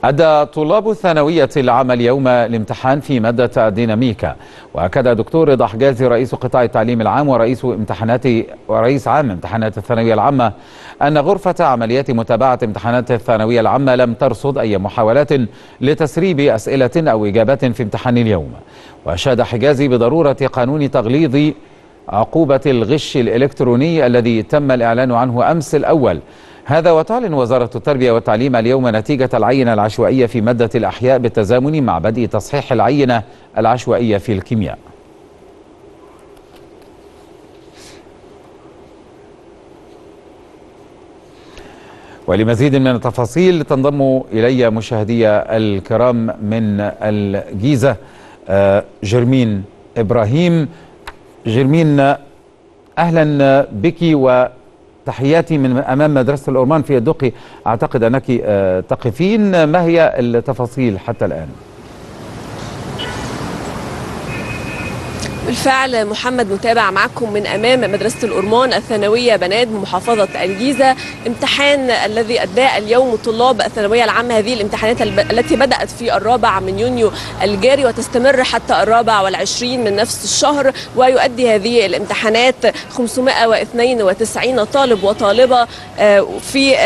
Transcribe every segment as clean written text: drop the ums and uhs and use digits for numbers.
أدى طلاب الثانوية العامة اليوم الامتحان في مادة الديناميكا. وأكد دكتور رضا حجازي رئيس قطاع التعليم العام ورئيس عام امتحانات الثانوية العامة أن غرفة عمليات متابعة امتحانات الثانوية العامة لم ترصد أي محاولات لتسريب أسئلة أو إجابات في امتحان اليوم. وأشاد حجازي بضرورة قانون تغليظ عقوبة الغش الإلكتروني الذي تم الإعلان عنه أمس الأول. هذا وتعلن وزارة التربية والتعليم اليوم نتيجة العينة العشوائية في مادة الأحياء بالتزامن مع بدء تصحيح العينة العشوائية في الكيمياء. ولمزيد من التفاصيل تنضم إلي مشاهدي الكرام من الجيزة جرمين إبراهيم. جرمين، أهلا بك وتحياتي من أمام مدرسة الأورمان في الدقي. أعتقد أنك تقفين، ما هي التفاصيل حتى الآن؟ بالفعل محمد، متابع معكم من أمام مدرسة الأورمان الثانوية بنات بمحافظة الجيزة. امتحان الذي أداه اليوم طلاب الثانوية العامة، هذه الامتحانات التي بدأت في 4 يونيو الجاري وتستمر حتى 24 من نفس الشهر. ويؤدي هذه الامتحانات 592 طالب وطالبة في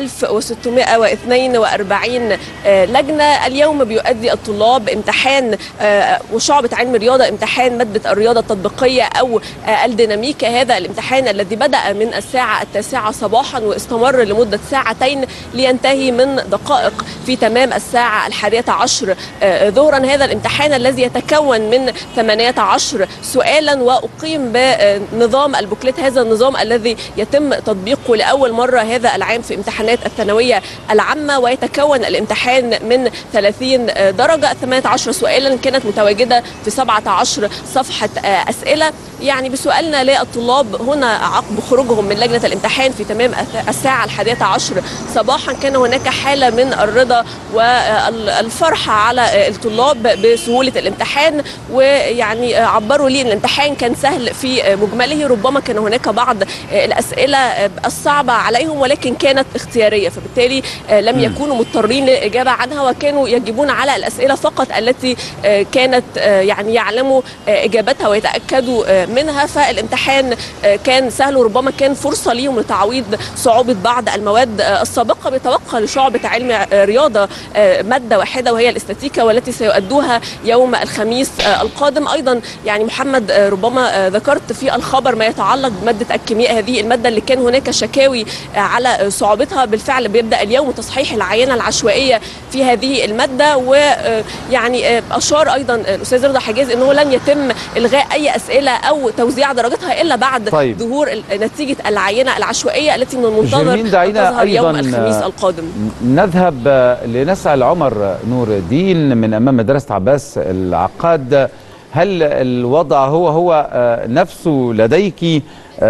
1642 لجنة. اليوم بيؤدي الطلاب امتحان وشعبة علم الرياضة امتحان مادة الرياضة التطبيقية أو الديناميكا. هذا الامتحان الذي بدأ من الساعة 9 صباحا واستمر لمدة 2 ساعتين لينتهي من دقائق في تمام الساعة 11 ظهرا. هذا الامتحان الذي يتكون من 18 سؤالا وأقيم بنظام البوكلت، هذا النظام الذي يتم تطبيقه لأول مرة هذا العام في امتحانات الثانوية العامة. ويتكون الامتحان من 30 درجة، 18 سؤالا كانت متواجدة في 17 صفحة أسئلة. يعني بسؤالنا للطلاب هنا عقب خروجهم من لجنة الامتحان في تمام الساعة 11 صباحا كان هناك حالة من الرضا والفرحة على الطلاب بسهولة الامتحان، ويعني عبروا لي أن الامتحان كان سهل في مجمله. ربما كان هناك بعض الأسئلة الصعبة عليهم ولكن كانت اختيارية، فبالتالي لم يكونوا مضطرين للإجابة عنها وكانوا يجيبون على الأسئلة فقط التي كانت يعني يعلموا إجابتها ويتأكدوا منها. فالامتحان كان سهل وربما كان فرصة ليهم لتعويض صعوبة بعض المواد السابقة. بيتبقى لشعبة علم رياضة مادة واحدة وهي الاستاتيكا، والتي سيؤدوها يوم الخميس القادم. أيضا يعني محمد، ربما ذكرت في الخبر ما يتعلق بمادة الكيمياء، هذه المادة اللي كان هناك شكاوي على صعوبتها. بالفعل بيبدأ اليوم تصحيح العينة العشوائية في هذه المادة. ويعني أشار أيضا الأستاذ رضا حجازي أنه لن يتم إلغاء أي أسئلة أو توزيع درجاتها إلا بعد ظهور نتيجة العينة العشوائية التي من المنتظر أن تظهر يوم الخميس القادم. نذهب لنسأل عمر نور الدين من أمام مدرسة عباس العقاد. هل الوضع هو نفسه لديك؟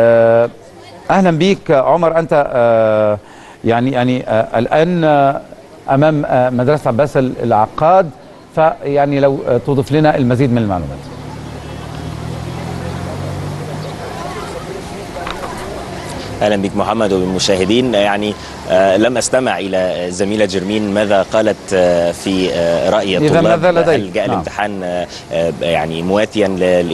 أهلا بك عمر. أنت يعني الآن أمام مدرسة عباس العقاد، فيعني لو تضيف لنا المزيد من المعلومات. اهلا بك محمد وبالمشاهدين. يعني لم استمع الى زميله جرمين ماذا قالت في راي الطلاب. هل جاء الامتحان يعني مواتيا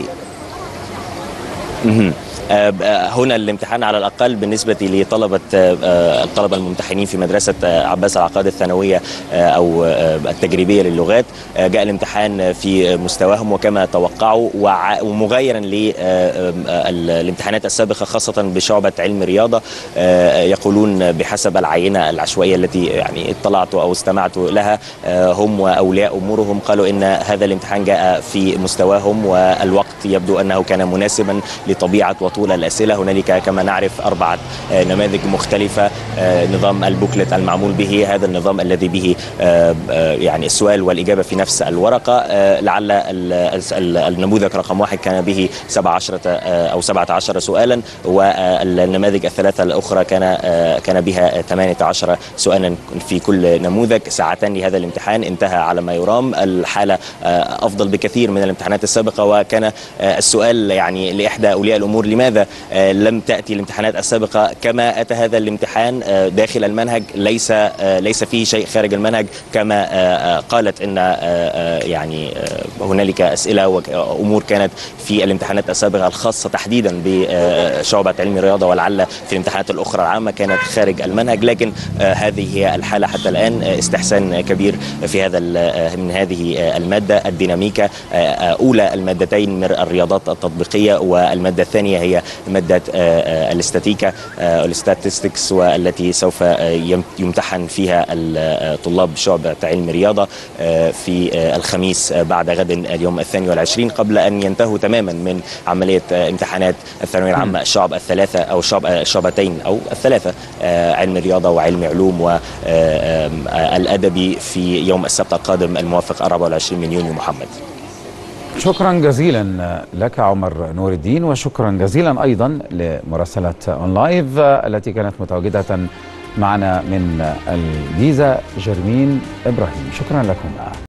هنا الامتحان على الأقل بالنسبة لطلبة الطلبة الممتحنين في مدرسة عباس العقاد الثانوية أو التجريبية للغات، جاء الامتحان في مستواهم وكما توقعوا ومغايرا للامتحانات السابقة، خاصة بشعبة علم الرياضة. يقولون بحسب العينة العشوائية التي يعني اطلعت أو استمعت لها هم وأولياء أمورهم، قالوا إن هذا الامتحان جاء في مستواهم والوقت يبدو أنه كان مناسبا لطبيعة طول الأسئلة. هنالك كما نعرف 4 نماذج مختلفة. نظام البوكلت المعمول به، هذا النظام الذي به يعني السؤال والإجابة في نفس الورقة. لعل النموذج رقم 1 كان به 17 سؤالا، والنماذج ال3 الأخرى كان بها 18 سؤالا في كل نموذج. 2 ساعات لهذا الامتحان، انتهى على ما يرام. الحالة أفضل بكثير من الامتحانات السابقة. وكان السؤال يعني لإحدى أولياء الأمور: لماذا لم تأتي الامتحانات السابقة كما أتى هذا الامتحان؟ داخل المنهج، ليس فيه شيء خارج المنهج، كما قالت ان يعني هنالك اسئله وامور كانت في الامتحانات السابقه الخاصه تحديدا بشعبه علم الرياضه، ولعل في الامتحانات الاخرى العامه كانت خارج المنهج، لكن هذه هي الحاله حتى الان. استحسان كبير في من هذه الماده الديناميكا، اولى المادتين من الرياضات التطبيقيه، والماده الثانيه هي ماده الاستاتيكا الستاتستكس، والتي سوف يمتحن فيها الطلاب شعبة علم رياضة في الخميس بعد غد اليوم 22، قبل أن ينتهوا تماما من عملية امتحانات الثانوية العامة الشعب الثلاثة أو الشعبتين أو الثلاثة، علم رياضة وعلم علوم والأدبي، في يوم السبت القادم الموافق 24 من يونيو. محمد، شكرا جزيلا لك عمر نور الدين، وشكرا جزيلا أيضا لمراسلة أون لايف التي كانت متواجدة معنا من الجيزة جرمين إبراهيم. شكرا لكم.